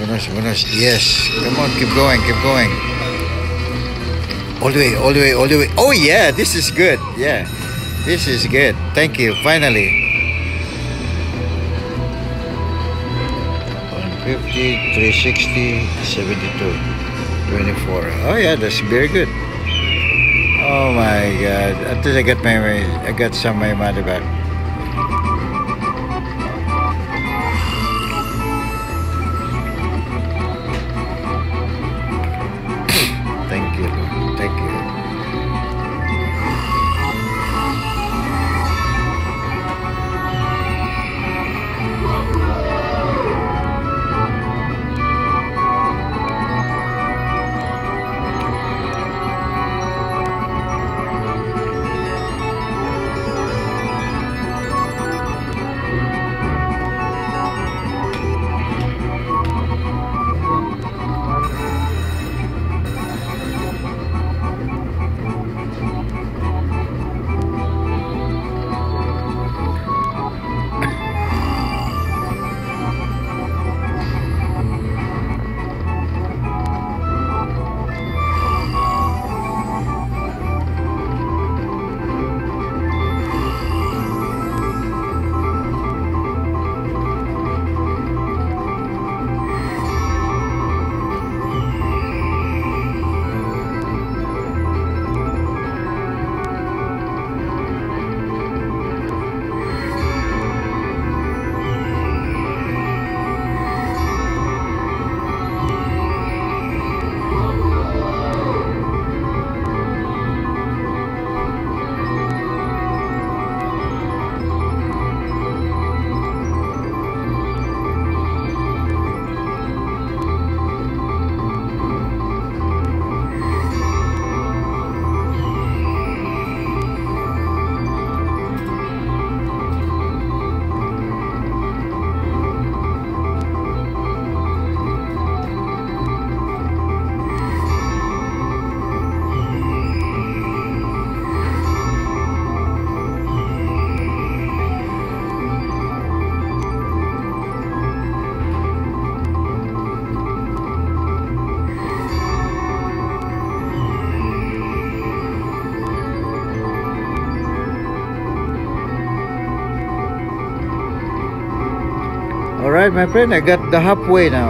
bonus, bonus. Yes. Come on, keep going, keep going. All the way, all the way, all the way. Oh yeah, this is good. Yeah, this is good. Thank you. Finally. 150, 360, 72, 24. Oh yeah, that's very good. Oh my God! At least I got some of my money back. Thank you, Lord. Thank you. All right, my friend, I got the halfway now.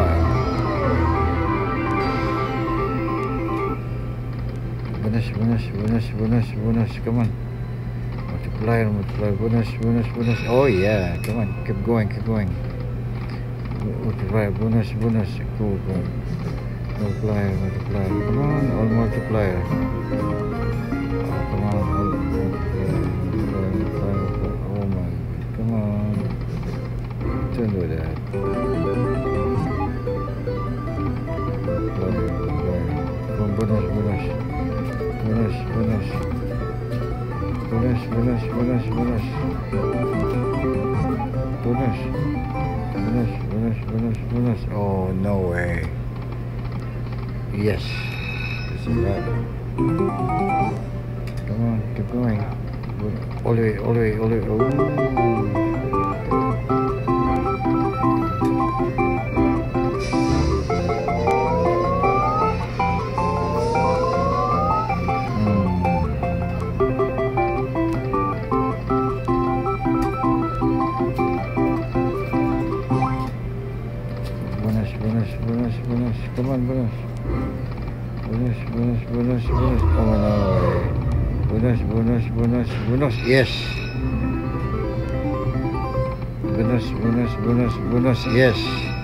Bonus, bonus, bonus, bonus, bonus. Come on. Multiplier, multiplier, bonus, bonus, bonus. Oh yeah, come on, keep going, keep going. Multiplier, bonus, bonus. Cool, cool. Multiplier, multiplier. Come on, all multiplier. Oh, come on, all multiplier, multiplier, multiplier, multiplier. Oh my God, come on. Don't do that. Come on, bonus, bonus. Bonus, bonus. Bonus, bonus, bonus, bonus. Bonus. Bonus, bonus, bonus, bonus. Oh, no way. Yes. This is that. Come on, keep going. All the way, all the way, all the way. Oh. Bonus, bonus, come on, bonus. Bonus, bonus, bonus, bonus. Oh no. Bonus, bonus, bonus, bonus. Yes. Bonus, bonus, bonus, bonus. Yes.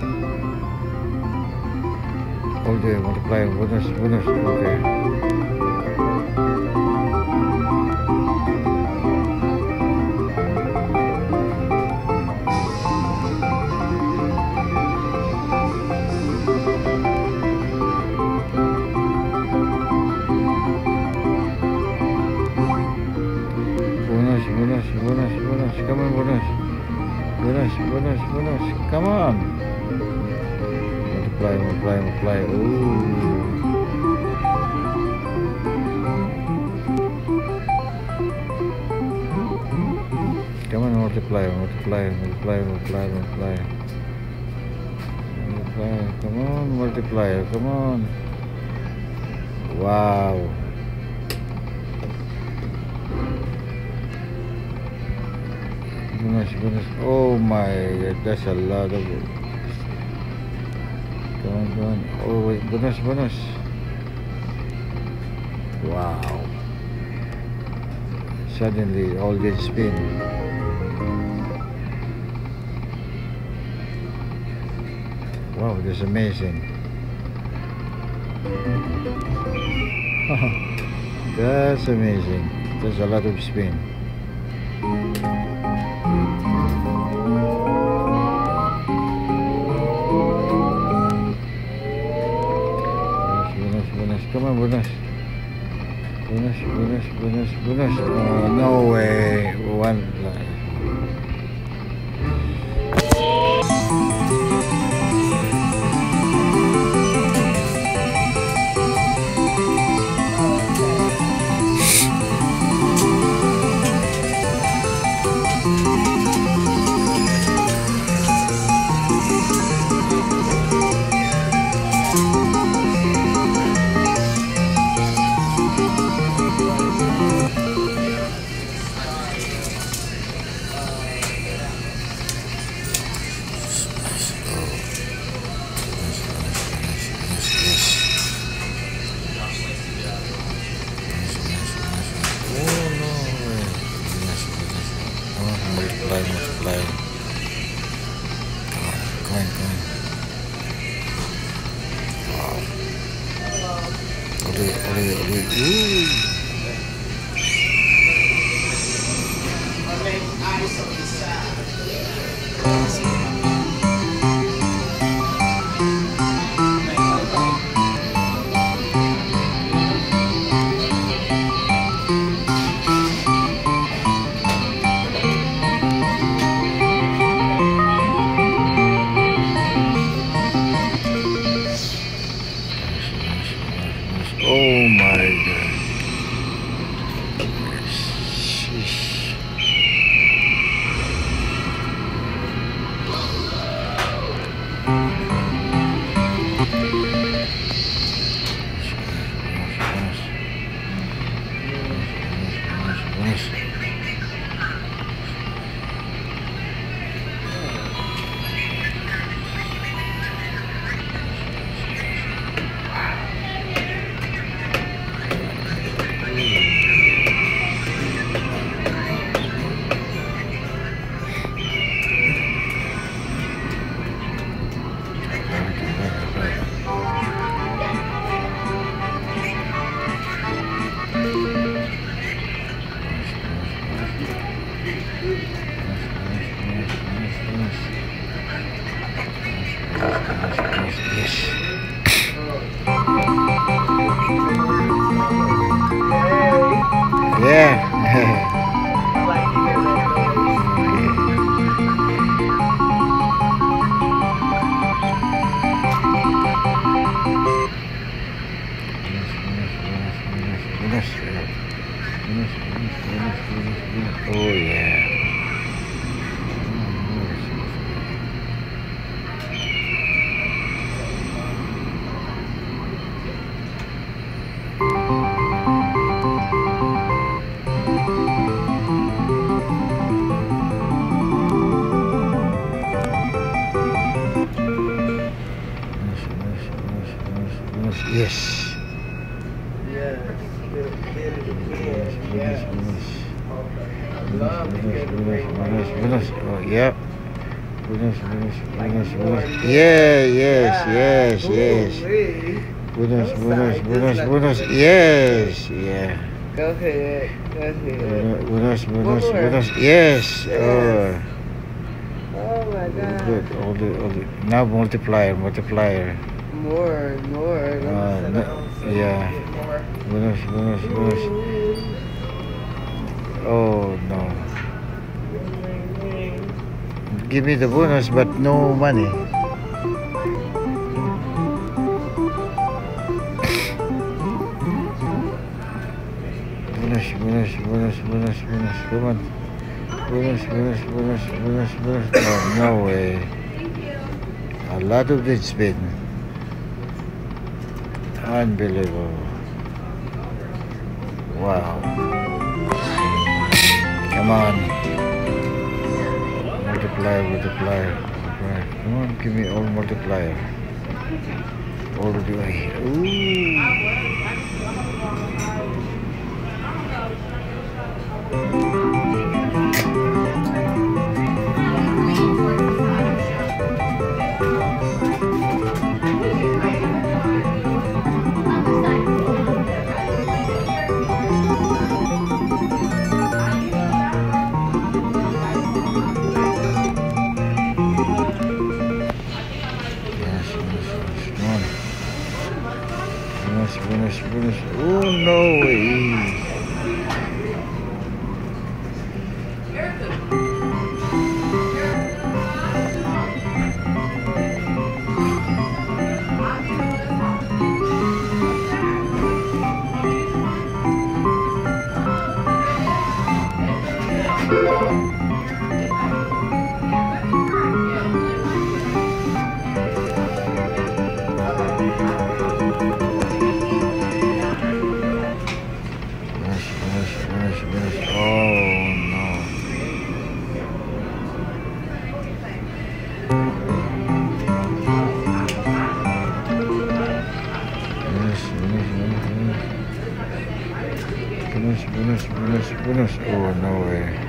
All the way, multiply, bonus, bonus. Okay. Bonus, bonus, bonus, come on, bonus. Bonus, bonus, bonus, come on. Multiply, multiply, multiply. Ooh. Come on, multiply, multiply, multiply, multiply, multiply. multiplier, come on, multiplier, come on. Wow. Bonus. Oh my god, that's a lot of it. Come on. Oh wait, bonus. Wow. Suddenly all gets spin. Wow, that's amazing. That's amazing. There's a lot of spin. Bonus. Come on, bonus. Bonus. Oh, no way. One. Multiply. Come on. Wow. Oli. Oh my god. Sheesh. Yes. Yeah. Oh yeah. Yes. Bonus. Oh, yeah. Bonus. Yeah, yes. Bonus. Yes, yeah. Go ahead. Bonus. Yes. Oh. Oh my god. Good. All the. Now multiplier. More. Yeah. Bonus. Oh no. Give me the bonus, but no money. Bonus. Come on. Bonus. Oh, no way. A lot of dead spin. Unbelievable. Wow. Come on. Multiplier, multiplier. Come on, give me all multiplier. All the way. Ooh. Bonus. Oh, no way. Bonus. Oh, no way.